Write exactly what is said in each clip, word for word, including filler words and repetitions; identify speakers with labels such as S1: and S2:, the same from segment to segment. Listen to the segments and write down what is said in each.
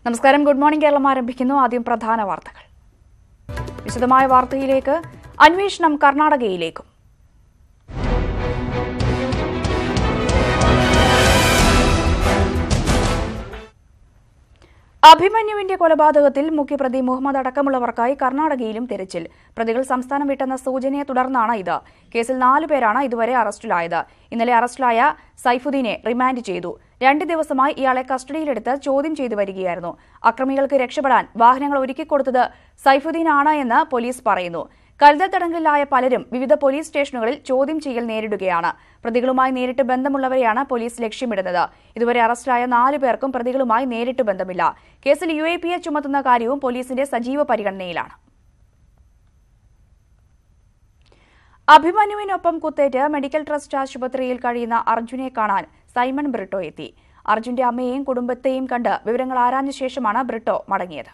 S1: നമസ്കാരം. Good morning Keralam ആരംഭിക്കുന്നു. ആദ്യം പ്രധാന വാർത്തകൾ. വിശദമായ വാർത്തയിലേക്ക്. അന്വേഷണം കർണാടകയിലേക്കും. അഭിമന്യുവിന്റെ കൊലപാതകത്തിൽ മുഖ്യപ്രതി മുഹമ്മദ് അടക്കമുള്ളവർക്കായി കർണാടകയിലും തെരച്ചിൽ. പ്രതികൾ സംസ്ഥാനം വിട്ടെന്ന സൂചനയെ തുടർന്നാണ് ഇത്. കേസിൽ നാലുപേരാണ് ഇതുവരെ അറസ്റ്റിലായത്. ഇന്നലെ അറസ്റ്റിലായ സൈഫുദ്ദീനെ റിമാൻഡ് ചെയ്തു. രണ്ട് ദിവസമായി ഇയാളെ കസ്റ്റഡിയിലെടുത്ത് ചോദ്യം ചെയ്തു വരികയായിരുന്നു. അക്രമികൾക്ക് രക്ഷപ്പെടാൻ വാഹനങ്ങൾ ഒരുക്കിക്കൊടുത്തത് സൈഫുദ്ദീനാണ് എന്ന് പോലീസ് പറയുന്നു. കരുതൽ തടങ്കലിലായ പലരും വിവിധ പോലീസ് സ്റ്റേഷനുകളിൽ ചോദ്യം ചെയ്യൽ നേരിടുകയാണ്. പ്രതികളുമായി നേരിട്ട് ബന്ധമുള്ളവരെയാണ് പോലീസ് ലക്ഷ്യമിടുന്നത്. ഇതുവരെ അറസ്റ്റിലായ നാലു പേർക്കും പ്രതികളുമായി നേരിട്ട് ബന്ധമില്ല. കേസിൽ യു എ പി എ ചുമത്തുന്ന കാര്യവും പോലീസിന്റെ സജീവ പരിഗണനയിലാണ്. അഭിമന്യുവിനൊപ്പം കുത്തേറ്റ് മെഡിക്കൽ ട്രസ്റ്റ് ആശുപത്രിയിൽ കഴിയുന്ന അർജുനെ കാണാൻ സൈമൺ ബ്രിട്ടോ എത്തി. അർജുന്റെ അമ്മയെയും കുടുംബത്തെയും കണ്ട് വിവരങ്ങൾ ആരാഞ്ഞ ശേഷമാണ് ബ്രിട്ടോ മടങ്ങിയത്.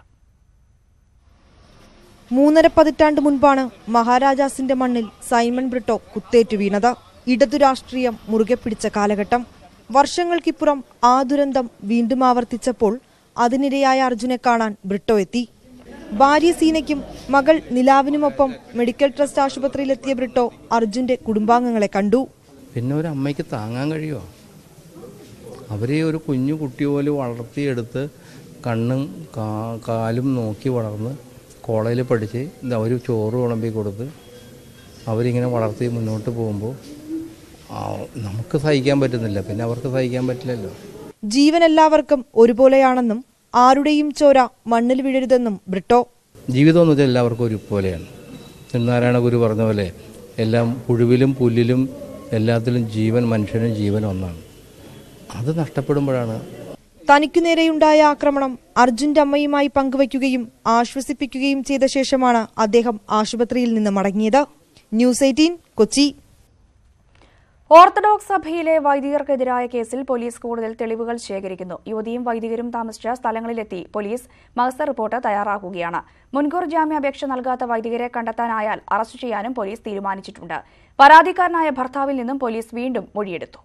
S2: മൂന്നര പതിറ്റാണ്ട് മുൻപാണ് മഹാരാജാസിന്റെ മണ്ണിൽ സൈമൺ ബ്രിട്ടോ കുത്തേറ്റു വീണത്. ഇടതു രാഷ്ട്രീയം മുറുകെ പിടിച്ച കാലഘട്ടം. വർഷങ്ങൾക്കിപ്പുറം ആ ദുരന്തം വീണ്ടും ആവർത്തിച്ചപ്പോൾ അതിനിരയായ അർജുനെ കാണാൻ ബ്രിട്ടോ എത്തി. ഭാര്യ സീനയ്ക്കും മകൾ നിലാവിനുമൊപ്പം മെഡിക്കൽ ട്രസ്റ്റ് ആശുപത്രിയിലെത്തിയ ബ്രിട്ടോ അർജുന്റെ കുടുംബാംഗങ്ങളെ കണ്ടു.
S3: പിന്നെ ഒരു അമ്മയ്ക്ക് താങ്ങാൻ കഴിയുമോ? അവരെ ഒരു കുഞ്ഞു കുട്ടി പോലെ വളർത്തിയെടുത്ത് കണ്ണും കാലും നോക്കി വളർന്ന് കോളേജിൽ പഠിച്ച് അവർ ചോറ് വിളമ്പി കൊടുത്ത് അവരിങ്ങനെ വളർത്തി മുന്നോട്ട് പോകുമ്പോൾ നമുക്ക് സഹിക്കാൻ പറ്റുന്നില്ല. പിന്നെ അവർക്ക് സഹിക്കാൻ പറ്റില്ലല്ലോ.
S2: ജീവൻ എല്ലാവർക്കും ഒരുപോലെയാണെന്നും ആരുടെയും ചോര മണ്ണിൽ വീഴരുതെന്നും ബ്രിട്ടോ.
S3: ജീവിതം എന്ന് വെച്ചാൽ എല്ലാവർക്കും ഒരുപോലെയാണ്. നാരായണ ഗുരു പറഞ്ഞ പോലെ എല്ലാം പുഴുവിലും പുല്ലിലും എല്ലാത്തിലും ജീവൻ, മനുഷ്യനും ജീവൻ ഒന്നാണ്. അത് നഷ്ടപ്പെടുമ്പോഴാണ്.
S2: തനിക്കു നേരെയുണ്ടായ ആക്രമണം അർജുന്റെ അമ്മയുമായി പങ്കുവയ്ക്കുകയും ആശ്വസിപ്പിക്കുകയും ചെയ്ത ശേഷമാണ് അദ്ദേഹം ആശുപത്രിയിൽ നിന്ന് മടങ്ങിയത്. News eighteen Kochi.
S1: ഓർത്തഡോക്സ് സഭയിലെ വൈദികർക്കെതിരായ കേസിൽ പോലീസ് കൂടുതൽ തെളിവുകൾ ശേഖരിക്കുന്നു. യുവതിയും വൈദികരും താമസിച്ച സ്ഥലങ്ങളിലെത്തി പോലീസ് മഹസർ റിപ്പോർട്ട് തയ്യാറാക്കുകയാണ്. മുൻകൂർ ജാമ്യാപേക്ഷ നൽകാത്ത വൈദികരെ കണ്ടെത്താനായാൽ അറസ്റ്റ് ചെയ്യാനും പോലീസ് തീരുമാനിച്ചിട്ടുണ്ട്. പരാതിക്കാരനായ ഭർത്താവിൽ നിന്നും പോലീസ് വീണ്ടും മൊഴിയെടുത്തു.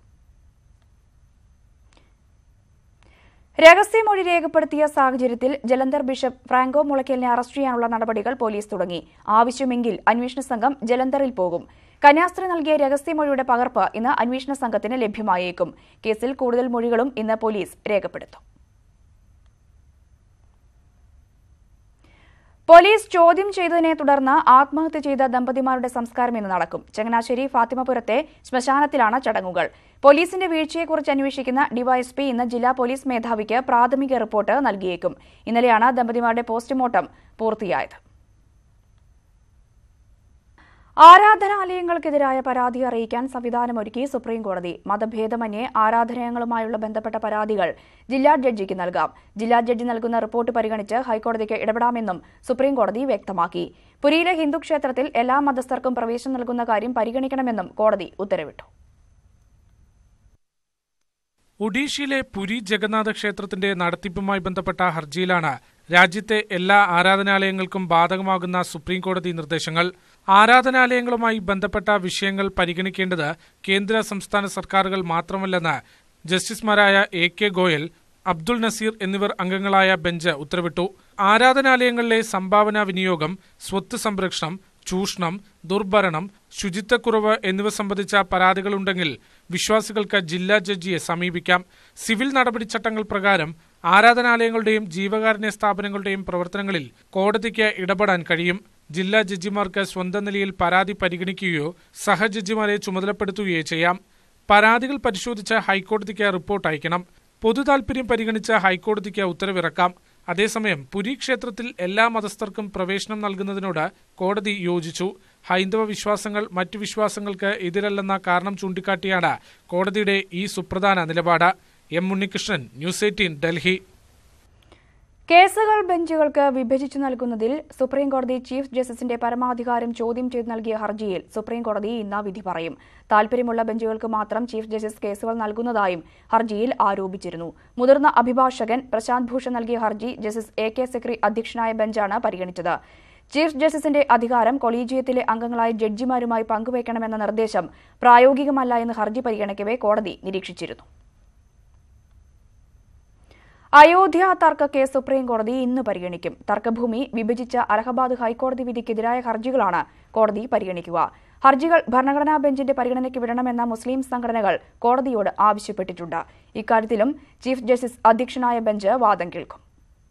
S1: രഹസ്യമൊഴി രേഖപ്പെടുത്തിയ സാഹചര്യത്തിൽ ജലന്ധർ ബിഷപ്പ് ഫ്രാങ്കോ മുളയ്ക്കലിനെ അറസ്റ്റ് ചെയ്യാനുള്ള നടപടികൾ പോലീസ് തുടങ്ങി. ആവശ്യമെങ്കിൽ അന്വേഷണ സംഘം ജലന്ധറിൽ പോകും. കന്യാസ്ത്രീ നൽകിയ രഹസ്യമൊഴിയുടെ പകർപ്പ് ഇന്ന് അന്വേഷണ സംഘത്തിന് ലഭ്യമായേക്കും. കേസിൽ കൂടുതൽ മൊഴികളും ഇന്ന് പോലീസ് രേഖപ്പെടുത്തും. പോലീസ് ചോദ്യം ചെയ്തതിനെ തുടർന്ന് ആത്മഹത്യ ചെയ്ത ദമ്പതിമാരുടെ സംസ്കാരം ഇന്ന് നടക്കും. ചങ്ങനാശ്ശേരി ഫാത്തിമപുരത്തെ ശ്മശാനത്തിലാണ് ചടങ്ങുകൾ. പോലീസിന്റെ വീഴ്ചയെക്കുറിച്ച് അന്വേഷിക്കുന്ന ഡിവൈഎസ്പി ഇന്ന് ജില്ലാ പോലീസ് മേധാവിക്ക് പ്രാഥമിക റിപ്പോർട്ട് നൽകിയേക്കും. ഇന്നലെയാണ് ദമ്പതിമാരുടെ പോസ്റ്റ്മോർട്ടം പൂർത്തിയായത്. ആരാധനാലയങ്ങൾക്കെതിരായ പരാതി അറിയിക്കാൻ സംവിധാനമൊരുക്കി സുപ്രീംകോടതി. മതഭേദമന്യേ ആരാധനാലയങ്ങളുമായുള്ള ബന്ധപ്പെട്ട പരാതികൾ ജില്ലാ ജഡ്ജിക്ക് നൽകാം. ജില്ലാ ജഡ്ജി നൽകുന്ന റിപ്പോർട്ട് പരിഗണിച്ച് ഹൈക്കോടതിക്ക് ഇടപെടാമെന്നും സുപ്രീംകോടതി വ്യക്തമാക്കി. പുരിയിലെ ഹിന്ദു ക്ഷേത്രത്തിൽ എല്ലാ മതസ്ഥർക്കും പ്രവേശനം നൽകുന്ന കാര്യം പരിഗണിക്കണമെന്നും കോടതി ഉത്തരവിട്ടു.
S4: ഒഡീഷയിലെ പുരി ജഗന്നാഥ ക്ഷേത്രത്തിന്റെ നടത്തിപ്പുമായി ബന്ധപ്പെട്ട ഹർജിയിലാണ് രാജ്യത്തെ എല്ലാ ആരാധനാലയങ്ങൾക്കും ബാധകമാകുന്ന സുപ്രീംകോടതി നിർദ്ദേശങ്ങൾ. ആരാധനാലയങ്ങളുമായി ബന്ധപ്പെട്ട വിഷയങ്ങൾ പരിഗണിക്കേണ്ടത് കേന്ദ്ര സംസ്ഥാന സർക്കാരുകൾ മാത്രമല്ലെന്ന് ജസ്റ്റിസുമാരായ എ കെ ഗോയൽ, അബ്ദുൾ നസീർ എന്നിവർ അംഗങ്ങളായ ബെഞ്ച് ഉത്തരവിട്ടു. ആരാധനാലയങ്ങളിലെ സംഭാവന വിനിയോഗം, സ്വത്ത് സംരക്ഷണം, ചൂഷണം, ദുർഭരണം, ശുചിത്വക്കുറവ് എന്നിവ സംബന്ധിച്ച പരാതികളുണ്ടെങ്കിൽ വിശ്വാസികൾക്ക് ജില്ലാ ജഡ്ജിയെ സമീപിക്കാം. സിവിൽ നടപടിച്ചട്ടങ്ങൾ പ്രകാരം ആരാധനാലയങ്ങളുടെയും ജീവകാരുണ്യ സ്ഥാപനങ്ങളുടെയും പ്രവർത്തനങ്ങളിൽ കോടതിക്ക് ഇടപെടാൻ കഴിയും. ജില്ലാ ജഡ്ജിമാർക്ക് സ്വന്തം നിലയിൽ പരാതി പരിഗണിക്കുകയോ സഹജഡ്ജിമാരെ ചുമതലപ്പെടുത്തുകയോ ചെയ്യാം. പരാതികൾ പരിശോധിച്ച് ഹൈക്കോടതിക്ക് റിപ്പോർട്ട് അയക്കണം. പൊതുതാൽപര്യം പരിഗണിച്ച് ഹൈക്കോടതിക്ക് ഉത്തരവിറക്കാം. അതേസമയം പുരി ക്ഷേത്രത്തിൽ എല്ലാ മതസ്ഥർക്കും പ്രവേശനം നൽകുന്നതിനോട് കോടതി യോജിച്ചു. ഹൈന്ദവ വിശ്വാസങ്ങൾ മറ്റു വിശ്വാസങ്ങൾക്ക് എതിരല്ലെന്ന കാരണം ചൂണ്ടിക്കാട്ടിയാണ് കോടതിയുടെ ഈ സുപ്രധാന നിലപാട്. M Unnikrishnan, news eighteen, Delhi.
S1: കേസുകൾ ബെഞ്ചുകൾക്ക് വിഭജിച്ചു നൽകുന്നതിൽ സുപ്രീംകോടതി ചീഫ് ജസ്റ്റിസിന്റെ പരമാധികാരം ചോദ്യം ചെയ്ത് നൽകിയ ഹർജിയിൽ സുപ്രീംകോടതി ഇന്ന് വിധി പറയും. താൽപര്യമുള്ള ബെഞ്ചുകൾക്ക് മാത്രം ചീഫ് ജസ്റ്റിസ് കേസുകൾ നൽകുന്നതായും ഹർജിയിൽ ആരോപിച്ചിരുന്നു. മുതിർന്ന അഭിഭാഷകൻ പ്രശാന്ത് ഭൂഷൺ നൽകിയ ഹർജി ജസ്റ്റിസ് എ കെ സിക്രി അധ്യക്ഷനായ ബെഞ്ചാണ് പരിഗണിച്ചത്. ചീഫ് ജസ്റ്റിസിന്റെ അധികാരം കൊളീജിയത്തിലെ അംഗങ്ങളായ ജഡ്ജിമാരുമായി പങ്കുവയ്ക്കണമെന്ന നിർദ്ദേശം പ്രായോഗികമല്ല എന്ന് ഹർജി പരിഗണിക്കവെ കോടതി നിരീക്ഷിച്ചിരുന്നു. അയോധ്യ തർക്ക കേസ് സുപ്രീംകോടതി ഇന്ന് പരിഗണിക്കും. തർക്കഭൂമി വിഭജിച്ച അലഹബാദ് ഹൈക്കോടതി വിധിക്കെതിരായ ഹർജികളാണ് കോടതി പരിഗണിക്കുക. ഹർജികൾ ഭരണഘടനാ ബെഞ്ചിന്റെ പരിഗണനയ്ക്ക് വിടണമെന്ന മുസ്ലിം സംഘടനകൾ കോടതിയോട് ആവശ്യപ്പെട്ടിട്ടുണ്ട്. ഇക്കാര്യത്തിലും ചീഫ് ജസ്റ്റിസ് അധ്യക്ഷനായ ബെഞ്ച് വാദം കേൾക്കും.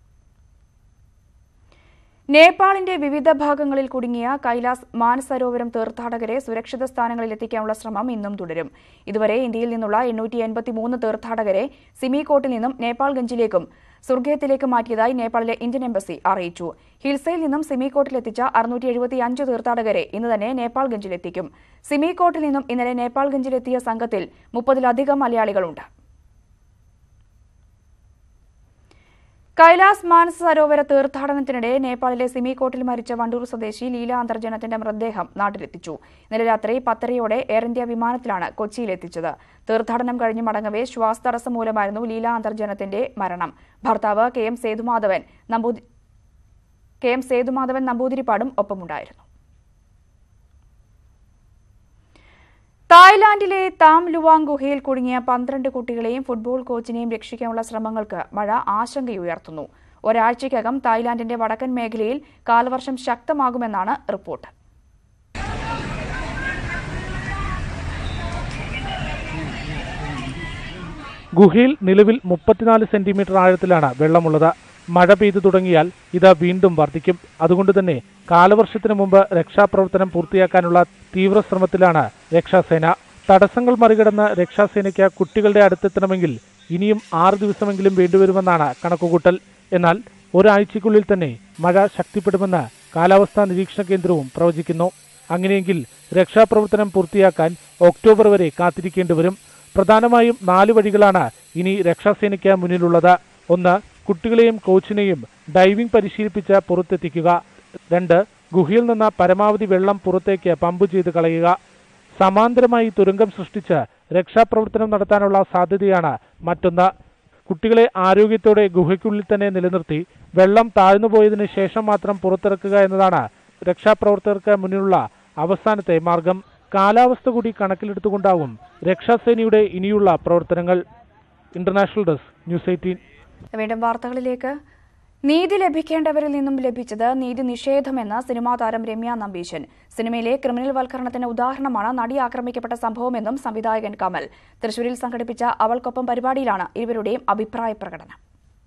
S1: നേപ്പാളിന്റെ വിവിധ ഭാഗങ്ങളിൽ കുടുങ്ങിയ കൈലാസ് മാനസരോവരം തീർത്ഥാടകരെ സുരക്ഷിത സ്ഥാനങ്ങളിൽ എത്തിക്കാനുള്ള ശ്രമം ഇന്നും തുടരും. ഇതുവരെ ഇന്ത്യയിൽ നിന്നുള്ള എണ്ണൂറ്റി എൺപത്തിമൂന്ന് തീർത്ഥാടകരെ സിമികോട്ടിൽ നിന്നും നേപ്പാൾഗഞ്ചിലേക്കും സുർഖേത്തിലേക്ക് മാറ്റിയതായി നേപ്പാളിലെ ഇന്ത്യൻ എംബസി അറിയിച്ചു. ഹിൽസയിൽ നിന്നും സിമികോട്ടിലെത്തിച്ച അറുന്നൂറ്റി എഴുപത്തിയഞ്ച് തീർത്ഥാടകരെ ഇന്ന് തന്നെ നേപ്പാൾഗഞ്ചിലെത്തിക്കും. സിമികോട്ടിൽ നിന്നും ഇന്നലെ നേപ്പാൾഗഞ്ചിലെത്തിയ സംഘത്തിൽ മുപ്പതിലധികം മലയാളികളുണ്ട്. കൈലാസ് മാനസ സരോവര തീർത്ഥാടനത്തിനിടെ നേപ്പാളിലെ സിമികോട്ടിൽ മരിച്ച വണ്ടൂർ സ്വദേശി ലീല അന്തർജനത്തിന്റെ മൃതദേഹം നാട്ടിലെത്തിച്ചു. ഇന്നലെ രാത്രി പത്തരയോടെ എയർ ഇന്ത്യ വിമാനത്തിലാണ് കൊച്ചിയിലെത്തിച്ചത്. തീർത്ഥാടനം കഴിഞ്ഞ് മടങ്ങവേ ശ്വാസതടസ്സം മൂലമായിരുന്നു ലീല അന്തർജനത്തിന്റെ മരണം. ഭർത്താവ് കെ എം സേതുമാധവൻ നമ്പൂതി കെ എം സേതുമാധവൻ നമ്പൂതിരിപ്പാടും ഒപ്പമുണ്ടായിരുന്നു. തായ്ലാന്റിലെ താം ലുവാങ് ഗുഹയിൽ കുടുങ്ങിയ പന്ത്രണ്ട് കുട്ടികളെയും ഫുട്ബോൾ കോച്ചിനെയും രക്ഷിക്കാനുള്ള ശ്രമങ്ങൾക്ക് മഴ ആശങ്കയുയർത്തുന്നു. ഒരാഴ്ചയ്ക്കകം തായ്ലാന്റിന്റെ വടക്കൻ മേഖലയിൽ കാലവർഷം ശക്തമാകുമെന്നാണ് റിപ്പോർട്ട്.
S4: ഗുഹയിൽ നിലവിൽ മുപ്പത്തിനാല് സെന്റിമീറ്റർ ആഴത്തിലാണ് വെള്ളമുള്ളത്. മഴ പെയ്തു തുടങ്ങിയാൽ ഇത് വീണ്ടും വർദ്ധിക്കും. അതുകൊണ്ട് തന്നെ കാലവർഷത്തിനു മുമ്പ് രക്ഷാപ്രവർത്തനം പൂർത്തിയാക്കാനുള്ള തീവ്ര ശ്രമത്തിലാണ് രക്ഷാസേന. തടസ്സങ്ങൾ മറികടന്ന് രക്ഷാസേനയ്ക്ക് കുട്ടികളുടെ അടുത്തെത്തണമെങ്കിൽ ഇനിയും ആറ് ദിവസമെങ്കിലും വേണ്ടിവരുമെന്നാണ് കണക്കുകൂട്ടൽ. എന്നാൽ ഒരാഴ്ചയ്ക്കുള്ളിൽ തന്നെ മഴ ശക്തിപ്പെടുമെന്ന് കാലാവസ്ഥാ നിരീക്ഷണ കേന്ദ്രവും പ്രവചിക്കുന്നു. അങ്ങനെയെങ്കിൽ രക്ഷാപ്രവർത്തനം പൂർത്തിയാക്കാൻ ഒക്ടോബർ വരെ കാത്തിരിക്കേണ്ടി വരും. പ്രധാനമായും നാല് വഴികളാണ് ഇനി രക്ഷാസേനയ്ക്ക് മുന്നിലുള്ളത്. ഒന്ന്, കുട്ടികളെയും കോച്ചിനെയും ഡൈവിംഗ് പരിശീലിപ്പിച്ച് പുറത്തെത്തിക്കുക. രണ്ട്, ഗുഹയിൽ നിന്ന് പരമാവധി വെള്ളം പുറത്തേക്ക് പമ്പ് ചെയ്ത് കളയുക. സമാന്തരമായി തുരങ്കം സൃഷ്ടിച്ച് രക്ഷാപ്രവർത്തനം നടത്താനുള്ള സാധ്യതയാണ് മറ്റൊന്ന്. കുട്ടികളെ ആരോഗ്യത്തോടെ ഗുഹയ്ക്കുള്ളിൽ തന്നെ നിലനിർത്തി വെള്ളം താഴ്ന്നുപോയതിനു ശേഷം മാത്രം പുറത്തിറക്കുക എന്നതാണ് രക്ഷാപ്രവർത്തകർക്ക് മുന്നിലുള്ള അവസാനത്തെ മാർഗം. കാലാവസ്ഥ കൂടി കണക്കിലെടുത്തുകൊണ്ടാവും രക്ഷാസേനയുടെ ഇനിയുള്ള പ്രവർത്തനങ്ങൾ. International desk, news eighteen.
S1: വീണ്ടും വാർത്തകളിലേക്ക്. നീതി ലഭിക്കേണ്ടവരിൽ നിന്നും ലഭിച്ചത് നീതി നിഷേധമെന്ന് സിനിമാ താരം രമ്യ നമ്പീശൻ. സിനിമയിലെ ക്രിമിനൽ വൽക്കരണത്തിന് ഉദാഹരണമാണ് നടി ആക്രമിക്കപ്പെട്ട സംഭവമെന്നും സംവിധായകൻ കമൽ. തൃശൂരിൽ സംഘടിപ്പിച്ച അവൾക്കൊപ്പം പരിപാടിയിലാണ് ഇരുവരുടെയും അഭിപ്രായ പ്രകടനം.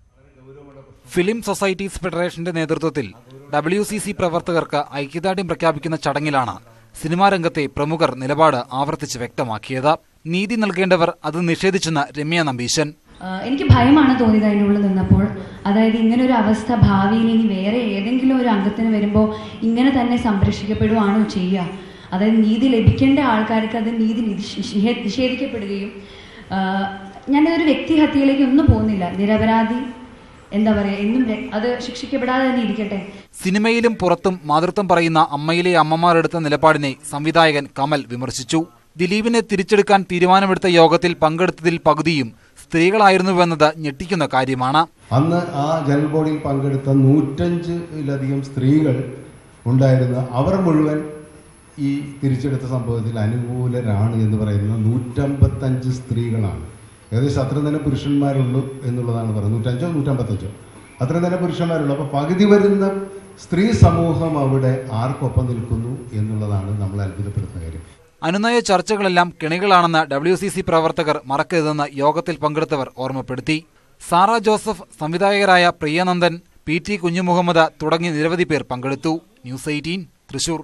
S5: ഫിലിം സൊസൈറ്റീസ് ഫെഡറേഷന്റെ നേതൃത്വത്തിൽ ഡബ്ല്യു സി സി പ്രവർത്തകർക്ക് ഐക്യദാർഢ്യം പ്രഖ്യാപിക്കുന്ന ചടങ്ങിലാണ് സിനിമാ രംഗത്തെ പ്രമുഖർ നിലപാട് ആവർത്തിച്ച് വ്യക്തമാക്കിയത്. നീതി നൽകേണ്ടവർ അത് നിഷേധിച്ചെന്ന് രമ്യ നമ്പീശൻ.
S6: എനിക്ക് ഭയമാണ് തോന്നിയത് അതിനുള്ളിൽ നിന്നപ്പോൾ. അതായത് ഇങ്ങനെ ഒരു അവസ്ഥ ഭാവിയിൽ ഇനി വേറെ ഏതെങ്കിലും ഒരു അംഗത്തിന് വരുമ്പോൾ ഇങ്ങനെ തന്നെ സംരക്ഷിക്കപ്പെടുവാണോ ചെയ്യുക? അതായത് നീതി ലഭിക്കേണ്ട ആൾക്കാർക്ക് അത് നീതി നിഷേധിക്കപ്പെടുകയും, ഞാനതൊരു വ്യക്തിഹത്യയിലേക്ക് ഒന്നും പോകുന്നില്ല. നിരപരാധി എന്താ പറയുക, എന്നും അത് ശിക്ഷിക്കപ്പെടാതെ തന്നെ ഇരിക്കട്ടെ.
S5: സിനിമയിലും പുറത്തും മാതൃത്വം പറയുന്ന അമ്മയിലെ അമ്മമാരെടുത്ത നിലപാടിനെ സംവിധായകൻ കമൽ വിമർശിച്ചു. ദിലീപിനെ തിരിച്ചെടുക്കാൻ തീരുമാനമെടുത്ത യോഗത്തിൽ പങ്കെടുത്തതിൽ പകുതിയും സ്ത്രീകളായിരുന്നുവെന്നത് ഞെട്ടിക്കുന്ന കാര്യമാണ്.
S7: അന്ന് ആ ജനറൽ ബോഡിയിൽ പങ്കെടുത്ത നൂറ്റഞ്ചിലധികം സ്ത്രീകൾ ഉണ്ടായിരുന്ന അവർ മുഴുവൻ ഈ തിരിച്ചെടുത്ത സംഭവത്തിൽ അനുകൂലരാണ് എന്ന് പറയുന്ന നൂറ്റമ്പത്തഞ്ച് സ്ത്രീകളാണ്. ഏകദേശം അത്ര തന്നെ പുരുഷന്മാരുള്ളൂ എന്നുള്ളതാണ് പറയുന്നത്. നൂറ്റഞ്ചോ നൂറ്റമ്പത്തഞ്ചോ അത്ര തന്നെ പുരുഷന്മാരുള്ളൂ. അപ്പോൾ പകുതി വരുന്ന സ്ത്രീ സമൂഹം അവിടെ ആർക്കൊപ്പം നിൽക്കുന്നു എന്നുള്ളതാണ് നമ്മൾ അത്ഭുതപ്പെടുത്തുന്ന കാര്യം.
S5: അനുനയ ചർച്ചകളെല്ലാം കെണികളാണെന്ന് ഡബ്ല്യു സി സി പ്രവർത്തകർ മറക്കരുതെന്ന് യോഗത്തിൽ പങ്കെടുത്തവർ ഓർമ്മപ്പെടുത്തി. സാറ ജോസഫ്, സംവിധായകരായ പ്രിയനന്ദൻ, പി ടി കുഞ്ഞുമുഹമ്മദ് തുടങ്ങി നിരവധി പേർ പങ്കെടുത്തു. News eighteen, Thrissur.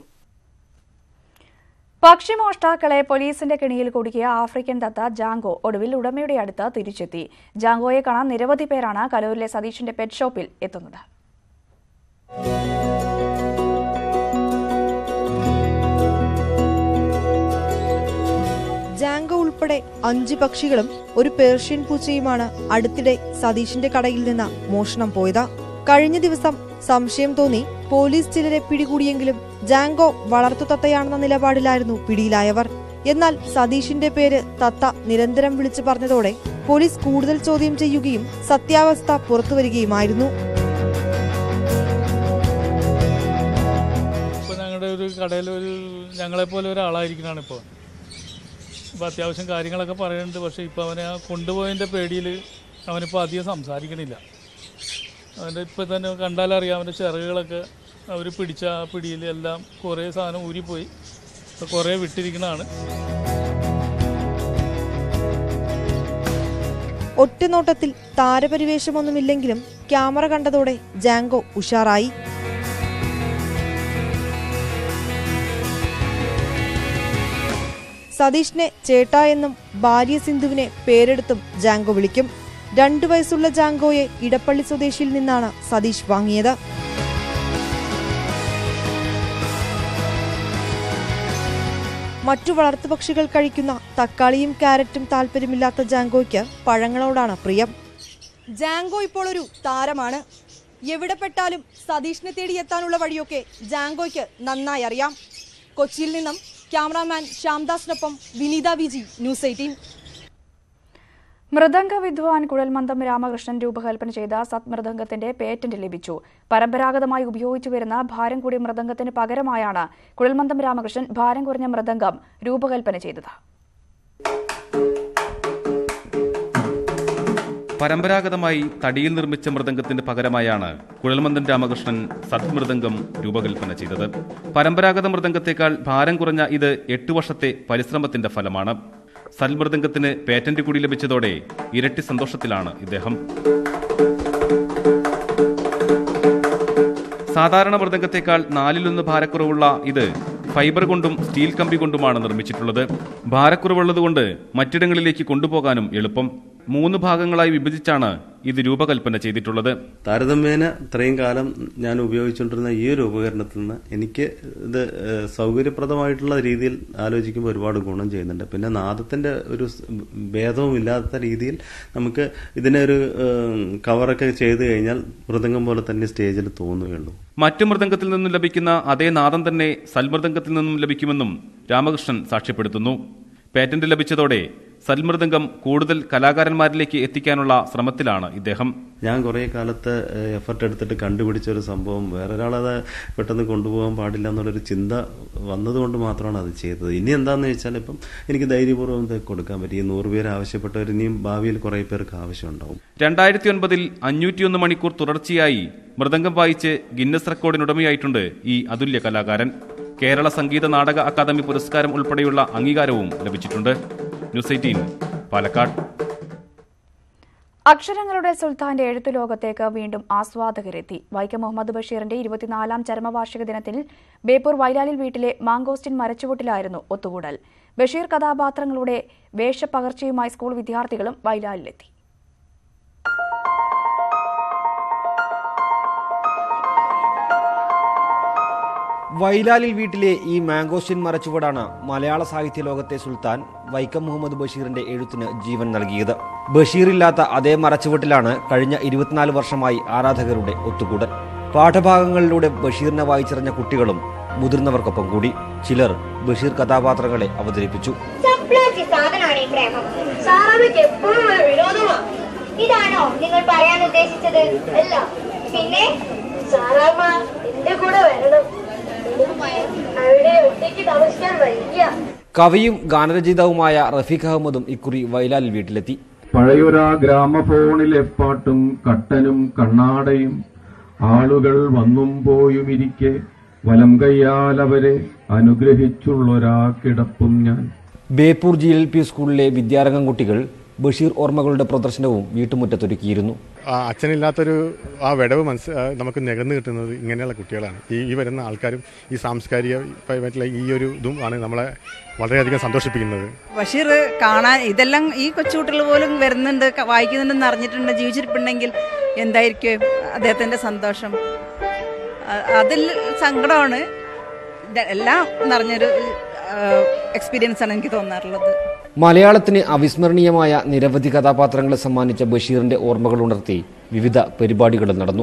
S1: പക്ഷിമോഷ്ടാക്കളെ പോലീസിന്റെ കെണിയിൽ കുടുക്കിയ ആഫ്രിക്കൻ തത്ത ജാങ്കോ ഒടുവിൽ ഉടമയുടെ അടുത്ത് തിരിച്ചെത്തി. ജാങ്കോയെ കാണാൻ നിരവധി പേരാണ് കലൂരിലെ സതീഷിന്റെ പെറ്റ് ഷോപ്പിൽ എത്തുന്നത്.
S2: ജാങ്കോ ഉൾപ്പെടെ അഞ്ച് പക്ഷികളും ഒരു പേർഷ്യൻ പൂച്ചയുമാണ് അടുത്തിടെ സതീഷിന്റെ കടയിൽ നിന്ന് മോഷണം പോയത്. കഴിഞ്ഞ ദിവസം സംശയം തോന്നി പോലീസ് ചിലരെ പിടികൂടിയെങ്കിലും ജാങ്കോ വളർത്തുതത്തയാണെന്ന നിലപാടിലായിരുന്നു പിടിയിലായവർ. എന്നാൽ സതീഷിന്റെ പേര് തത്ത നിരന്തരം വിളിച്ചു പറഞ്ഞതോടെ പോലീസ് കൂടുതൽ ചോദ്യം ചെയ്യുകയും സത്യാവസ്ഥ പുറത്തുവരികയുമായിരുന്നു.
S8: ഞങ്ങളുടെ ഒരു കടയിൽ ഒരു ഞങ്ങളെപ്പോലെ ഒരാളായിരിക്കണാണ് ഇപ്പോൾ. ഇപ്പോൾ അത്യാവശ്യം കാര്യങ്ങളൊക്കെ പറയുന്നുണ്ട്. പക്ഷേ ഇപ്പോൾ അവനെ ആ കൊണ്ടുപോയതിൻ്റെ പേടിയിൽ അവനിപ്പോൾ അധികം സംസാരിക്കണില്ല. അവൻ്റെ ഇപ്പം തന്നെ കണ്ടാലറിയാം അവൻ്റെ ചിറകുകളൊക്കെ അവർ പിടിച്ച ആ പിടിയിൽ എല്ലാം കുറേ സാധനം ഊരിപ്പോയി, കുറേ വിട്ടിരിക്കണതാണ്.
S2: ഒറ്റനോട്ടത്തിൽ താരപരിവേഷമൊന്നുമില്ലെങ്കിലും ക്യാമറ കണ്ടതോടെ ജാങ്കോ ഉഷാറായി. സതീഷിനെ ചേട്ടാ എന്നും ഭാര്യ സിന്ധുവിനെ പേരെടുത്തും ജാങ്കോ വിളിക്കും. രണ്ടു വയസ്സുള്ള ജാങ്കോയെ ഇടപ്പള്ളി സ്വദേശിയിൽ നിന്നാണ് സതീഷ് വാങ്ങിയത്. മറ്റു വളർത്തുപക്ഷികൾ കഴിക്കുന്ന തക്കാളിയും ക്യാരറ്റും താല്പര്യമില്ലാത്ത ജാങ്കോയ്ക്ക് പഴങ്ങളോടാണ് പ്രിയം. ജാങ്കോ ഇപ്പോൾ ഒരു താരമാണ്. എവിടെ പെട്ടാലും സതീഷിനെ തേടി എത്താനുള്ള വഴിയൊക്കെ ജാങ്കോയ്ക്ക് നന്നായി അറിയാം. കൊച്ചിയിൽ നിന്നും ക്യാമറാമാൻ ശ്യാംദാസിനൊപ്പം വിനീത വി ജി, ന്യൂസ് എയ്റ്റീൻ.
S1: മൃദംഗ വിദ്വാൻ കുഴൽമന്ദം രാമകൃഷ്ണൻ രൂപകൽപ്പന ചെയ്ത സത്മൃദംഗത്തിന്റെ പേറ്റന്റ് ലഭിച്ചു. പരമ്പരാഗതമായി ഉപയോഗിച്ചു വരുന്ന ഭാരം കൂടിയ മൃദംഗത്തിന് പകരമായാണ് കുഴൽമന്ദം രാമകൃഷ്ണൻ ഭാരം കുറഞ്ഞ മൃദംഗം രൂപകൽപ്പന ചെയ്തത്.
S9: പരമ്പരാഗതമായി തടിയിൽ നിർമ്മിച്ച മൃദംഗത്തിന് പകരമായാണ് കുഴൽമന്ദം രാമകൃഷ്ണൻ സത്മൃദംഗം രൂപകൽപ്പന ചെയ്തത്. പരമ്പരാഗത മൃദംഗത്തേക്കാൾ ഭാരം കുറഞ്ഞ ഇത് എട്ടു വർഷത്തെ പരിശ്രമത്തിന്റെ ഫലമാണ്. സൽമൃദംഗത്തിന് പേറ്റന്റ് കൂടി ലഭിച്ചതോടെ ഇരട്ടി സന്തോഷത്തിലാണ് ഇദ്ദേഹം. സാധാരണ മൃദംഗത്തേക്കാൾ നാലിലൊന്ന് ഭാരക്കുറവുള്ള ഇത് ഫൈബർ കൊണ്ടും സ്റ്റീൽ കമ്പി കൊണ്ടുമാണ് നിർമ്മിച്ചിട്ടുള്ളത്. ഭാരക്കുറവുള്ളതുകൊണ്ട് മറ്റിടങ്ങളിലേക്ക് കൊണ്ടുപോകാനും എളുപ്പം. മൂന്ന് ഭാഗങ്ങളായി വിഭജിച്ചാണ് ഇത് രൂപകൽപ്പന ചെയ്തിട്ടുള്ളത്.
S10: താരതമ്യേന ഇത്രയും കാലം ഞാൻ ഉപയോഗിച്ചുകൊണ്ടിരുന്ന ഈ ഒരു ഉപകരണത്തിൽ നിന്ന് എനിക്ക് ഇത് സൗകര്യപ്രദമായിട്ടുള്ള രീതിയിൽ ആലോചിക്കുമ്പോൾ ഒരുപാട് ഗുണം ചെയ്യുന്നുണ്ട്. പിന്നെ നാദത്തിന്റെ ഒരു ഭേദവും ഇല്ലാത്ത രീതിയിൽ നമുക്ക് ഇതിനെ ഒരു കവറൊക്കെ ചെയ്തു കഴിഞ്ഞാൽ മൃദംഗം പോലെ തന്നെ സ്റ്റേജിൽ തോന്നുകയുള്ളൂ.
S9: മറ്റു മൃദംഗത്തിൽ നിന്നും ലഭിക്കുന്ന അതേ നാദം തന്നെ സൽമൃദംഗത്തിൽ നിന്നും ലഭിക്കുമെന്നും രാമകൃഷ്ണൻ സാക്ഷ്യപ്പെടുത്തുന്നു. പേറ്റന്റ് ലഭിച്ചതോടെ സൽമൃദംഗം കൂടുതൽ കലാകാരന്മാരിലേക്ക് എത്തിക്കാനുള്ള ശ്രമത്തിലാണ് ഇദ്ദേഹം.
S10: ഞാൻ കുറേ കാലത്ത് എഫർട്ട് എടുത്തിട്ട് കണ്ടുപിടിച്ച ഒരു സംഭവം വേറൊരാളത് പെട്ടെന്ന് കൊണ്ടുപോകാൻ പാടില്ല എന്നുള്ളൊരു ചിന്ത വന്നതുകൊണ്ട് മാത്രമാണ് അത് ചെയ്തത്. ഇനി എന്താണെന്ന് വെച്ചാൽ ഇപ്പം എനിക്ക് ധൈര്യപൂർവ്വം കൊടുക്കാൻ പറ്റി. ഈ നൂറ് പേര് ആവശ്യപ്പെട്ടവർ ഇനിയും ഭാവിയിൽ കുറേ പേർക്ക് ആവശ്യമുണ്ടാവും.
S9: രണ്ടായിരത്തി ഒൻപതിൽ അഞ്ഞൂറ്റിയൊന്ന് മണിക്കൂർ തുടർച്ചയായി മൃദംഗം വായിച്ച് ഗിന്നസ് റെക്കോർഡിനുടമയായിട്ടുണ്ട് ഈ അതുല്യ കലാകാരൻ. കേരള സംഗീത നാടക അക്കാദമി പുരസ്കാരം ഉൾപ്പെടെയുള്ള അംഗീകാരവും ലഭിച്ചിട്ടുണ്ട്. News eighteen Palakkad.
S1: അക്ഷരങ്ങളുടെ സുൽത്താന്റെ എഴുത്തു ലോകത്തേക്ക് വീണ്ടും ആസ്വാദകരെത്തി. വൈക്കം മുഹമ്മദ് ബഷീറിന്റെ ഇരുപത്തിനാലാം ചരമവാർഷിക ദിനത്തിൽ ബേപ്പൂർ വൈലാലിൽ വീട്ടിലെ മാങ്കോസ്റ്റിൻ മരച്ചുവട്ടിലായിരുന്നു ഒത്തുകൂടൽ. ബഷീർ കഥാപാത്രങ്ങളുടെ വേഷപ്പകർച്ചയുമായി സ്കൂൾ വിദ്യാർത്ഥികളും വൈലാലിലെത്തി.
S11: വൈലാലിൽ വീട്ടിലെ ഈ മാങ്കോസ്റ്റിൻ മരച്ചുവടാണ് മലയാള സാഹിത്യ ലോകത്തെ സുൽത്താൻ വൈക്കം മുഹമ്മദ് ബഷീറിന്റെ എഴുത്തിന് ജീവൻ നൽകിയത്. ബഷീറില്ലാത്ത അതേ മരച്ചുവട്ടിലാണ് കഴിഞ്ഞ ഇരുപത്തിനാല് വർഷമായി ആരാധകരുടെ ഒത്തുകൂടൽ. പാഠഭാഗങ്ങളിലൂടെ ബഷീറിനെ വായിച്ചറിഞ്ഞ കുട്ടികളും മുതിർന്നവർക്കൊപ്പം കൂടി. ചിലർ ബഷീർ കഥാപാത്രങ്ങളെ അവതരിപ്പിച്ചു.
S12: ഇതാണോ നിങ്ങൾ പറയാൻ ഉദ്ദേശിച്ചത്? അല്ല, പിന്നെ സാറാമ്മ എന്റെ കൂടെ വരണം.
S11: കവിയും ഗാനരചയിതാവുമായ റഫീഖ് അഹമ്മദും ഇക്കുറി വൈലാലിൽ വീട്ടിലെത്തി.
S13: പഴയൊരാ ഗ്രാമഫോണിലെ പാട്ടും കട്ടനും കണ്ണാടയും ആളുകൾ വന്നും പോയുമിരിക്കെ വലം കയ്യാൽ അവരെ അനുഗ്രഹിച്ചുള്ളൊരാ കിടപ്പും ഞാൻ.
S11: ബേപ്പൂർ ജി എൽ പി സ്കൂളിലെ വിദ്യാരംഗം കുട്ടികൾ ബഷീർ ഓർമ്മകളുടെ പ്രദർശനവും വീട്ടുമുറ്റത്തൊരുക്കിയിരുന്നു.
S14: അച്ഛനില്ലാത്തൊരു ആ വിടവ് മനസ്സ് നമുക്ക് നികന്നു കിട്ടുന്നത് ഇങ്ങനെയുള്ള കുട്ടികളാണ്. ഈ ഈ വരുന്ന ആൾക്കാരും ഈ സാംസ്കാരിക ഈ ഒരു ഇതും ആണ് നമ്മളെ വളരെയധികം സന്തോഷിപ്പിക്കുന്നത്.
S15: ബഷീർ കാണാൻ ഇതെല്ലാം ഈ കൊച്ചുകുട്ടികൾ പോലും വരുന്നുണ്ട്, വായിക്കുന്നുണ്ടെന്ന് അറിഞ്ഞിട്ടുണ്ട്, ജീവിച്ചിരിപ്പുണ്ടെങ്കിൽ എന്തായിരിക്കും അദ്ദേഹത്തിന്റെ സന്തോഷം. അതിൽ സങ്കടമാണ്. എല്ലാം നിറഞ്ഞൊരു എക്സ്പീരിയൻസ് ആണ് എനിക്ക് തോന്നാറുള്ളത്.
S11: മലയാളത്തിന് അവിസ്മരണീയമായ നിരവധി കഥാപാത്രങ്ങളെ സമ്മാനിച്ച ബഷീറിന്റെ ഓർമ്മകൾ ഉണർത്തി വിവിധ പരിപാടികൾ നടന്നു.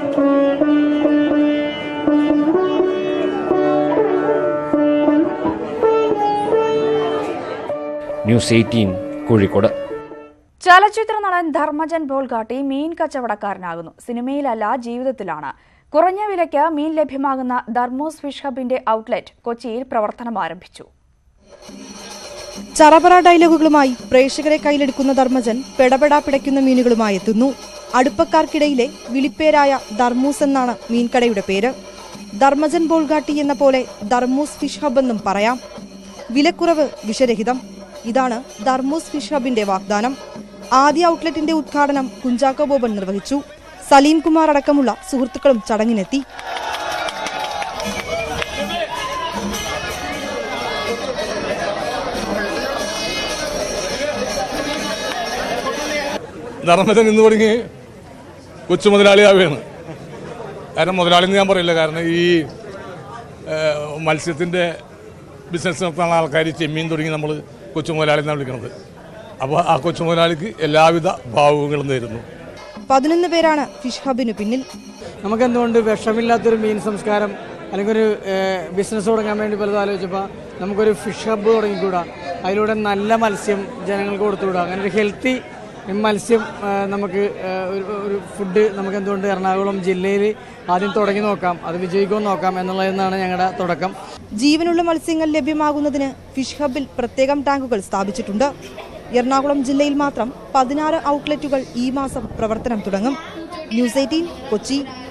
S11: News eighteen Kozhikode.
S1: ചലച്ചിത്ര നടൻ ധർമ്മജൻ ബോൾഗാട്ടി മീൻ കച്ചവടക്കാരനാകുന്നു. സിനിമയിലല്ല, ജീവിതത്തിലാണ്. കുറഞ്ഞ വിലയ്ക്ക് മീൻ ലഭ്യമാകുന്ന ധർമ്മോസ് ഫിഷ് ഹബിന്റെ ഔട്ട്ലെറ്റ് കൊച്ചിയിൽ പ്രവർത്തനം ആരംഭിച്ചു.
S2: ചറപറ ഡയലോഗുകളുമായി പ്രേക്ഷകരെ കയ്യിലെടുക്കുന്ന ധർമ്മജൻ പെടപെടാ പിടയ്ക്കുന്ന മീനുകളുമായി എത്തുന്നു. അടുപ്പക്കാർക്കിടയിലെ വിളിപ്പേരായ ധർമ്മൂസ് എന്നാണ് മീൻകടയുടെ പേര്. ധർമ്മജൻ ബോൾഗാട്ടി എന്ന പോലെ ധർമ്മൂസ് ഫിഷ് ഹബ് എന്നും പറയാം. വിലക്കുറവ്, വിഷരഹിതം, ഇതാണ് ധർമ്മൂസ് ഫിഷ് ഹബിന്റെ വാഗ്ദാനം. ആദ്യ ഔട്ട്ലെറ്റിന്റെ ഉദ്ഘാടനം കുഞ്ചാക്കോ ബോബൻ നിർവഹിച്ചു. സലീം കുമാർ അടക്കമുള്ള സുഹൃത്തുക്കളും ചടങ്ങിനെത്തി.
S16: ധർമ്മജൻ ഇന്ന് തുടങ്ങി കൊച്ചു മുതലാളിയാവുകയാണ്. കാരണം മുതലാളി എന്ന് ഞാൻ പറയില്ല, കാരണം ഈ മത്സ്യത്തിൻ്റെ ബിസിനസ് നടത്തുന്ന ആൾക്കാർ ചെമ്മീൻ തുടങ്ങി നമ്മൾ കൊച്ചു മുതലാളി എന്നാണ് വിളിക്കുന്നത്. അപ്പോൾ ആ കൊച്ചു മുതലാളിക്ക് എല്ലാവിധ ഭാവുകങ്ങളും നേരുന്നു.
S2: പതിനൊന്ന് പേരാണ് ഫിഷ് ഹബിന് പിന്നിൽ.
S17: നമുക്കെന്തുകൊണ്ട് വിഷമില്ലാത്തൊരു മീൻ സംസ്കാരം അല്ലെങ്കിൽ ഒരു ബിസിനസ് തുടങ്ങാൻ വേണ്ടി പലതും ആലോചിച്ചപ്പോൾ നമുക്കൊരു ഫിഷ് ഹബ്ബ് തുടങ്ങിക്കൂടാ, അതിലൂടെ നല്ല മത്സ്യം ജനങ്ങൾക്ക് കൊടുത്തുകൂടാ, അങ്ങനെ ഒരു ഹെൽത്തി മത്സ്യം നമുക്ക് ഒരു ഫുഡ് നമുക്ക് എന്തുകൊണ്ട് എറണാകുളം ജില്ലയിൽ ആദ്യം തുടങ്ങി നോക്കാം, അത് വിജയിക്കുമെന്ന് നോക്കാം എന്നുള്ളതെന്നാണ് ഞങ്ങളുടെ തുടക്കം.
S2: ജീവനുള്ള മത്സ്യങ്ങൾ ലഭ്യമാകുന്നതിന് ഫിഷ് ഹബിൽ പ്രത്യേകം ടാങ്കുകൾ സ്ഥാപിച്ചിട്ടുണ്ട്. എറണാകുളം ജില്ലയിൽ മാത്രം പതിനാറ് ഔട്ട്ലെറ്റുകൾ ഈ മാസം പ്രവർത്തനം തുടങ്ങും. News eighteen, Kochi.